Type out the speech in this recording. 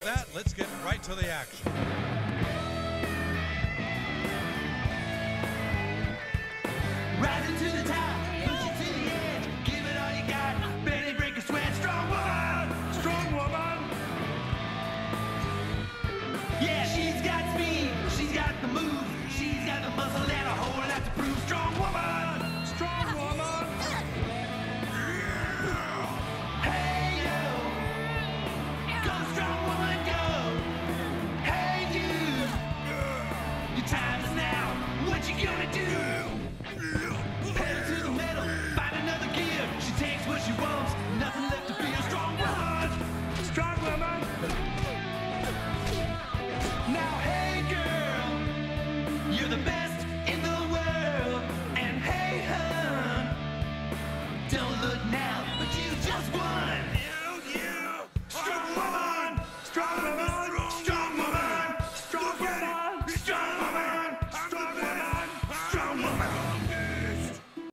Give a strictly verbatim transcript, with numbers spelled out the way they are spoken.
That, let's get right to the action. Rising to the top, push it to the edge, give it all you got, barely break a sweat, strong woman, strong woman. Yeah, she's got speed, she's got the move, she's got the muscle and a whole lot to prove, strong woman.